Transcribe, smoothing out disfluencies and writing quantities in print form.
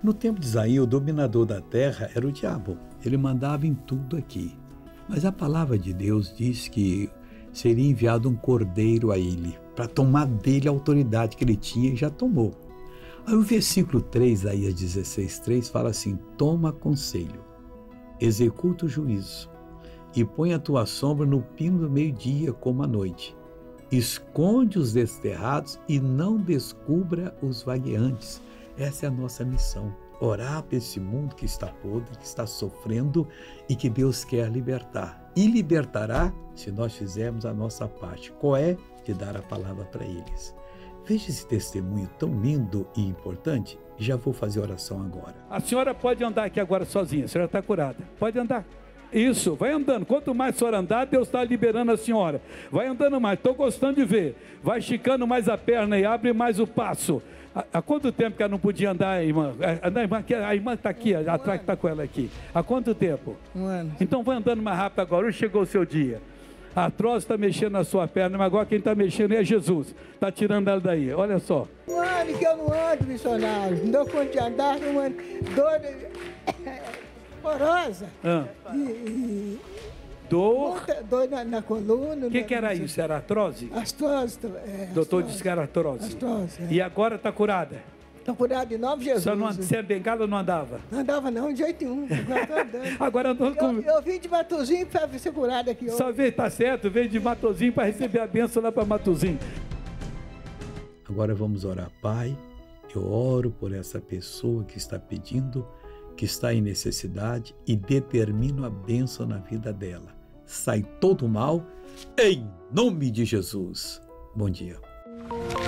No tempo de Isaías, o dominador da terra era o diabo. Ele mandava em tudo aqui. Mas a palavra de Deus diz que seria enviado um cordeiro a ele, para tomar dele a autoridade que ele tinha e já tomou. Aí o versículo 3, Isaías 16:3, fala assim: toma conselho, executa o juízo, e põe a tua sombra no pino do meio-dia como à noite. Esconde os desterrados e não descubra os vagueantes. Essa é a nossa missão. Orar para esse mundo que está podre, que está sofrendo e que Deus quer libertar. E libertará se nós fizermos a nossa parte. Qual é? De dar a palavra para eles. Veja esse testemunho tão lindo e importante. Já vou fazer oração agora. A senhora pode andar aqui agora sozinha, a senhora está curada. Pode andar. Isso, vai andando. Quanto mais a senhora andar, Deus está liberando a senhora. Vai andando mais, estou gostando de ver. Vai esticando mais a perna e abre mais o passo. Há quanto tempo que ela não podia andar, irmã? A irmã está aqui, atrás que está com ela aqui. Há quanto tempo? 1 ano. Então vai andando mais rápido agora. Hoje chegou o seu dia. A artrose está mexendo na sua perna, mas agora quem está mexendo é Jesus. Está tirando ela daí, olha só. 1 ano que eu não ando, missionário. Não dou conta de andar, não ando. Dor horrorosa. Dor? Dor na coluna. O que era isso? Era artrose? Artrose. Doutor disse que era artrose. Artrose, E agora está curada? Estou curado em nome de Jesus. Você é bengala ou não andava? Não andava não, de jeito nenhum. Agora andando com... Eu vim de Matozinho para ser curado aqui hoje. Só veio, tá certo, veio de Matozinho para receber a bênção lá para Matozinho. Agora vamos orar. Pai, eu oro por essa pessoa que está pedindo, que está em necessidade e determino a bênção na vida dela. Sai todo o mal, em nome de Jesus. Bom dia.